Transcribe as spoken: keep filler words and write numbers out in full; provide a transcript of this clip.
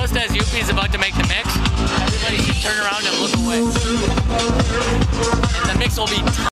just as Yuppie is about to make the mix, everybody should turn around and look away. The mix will be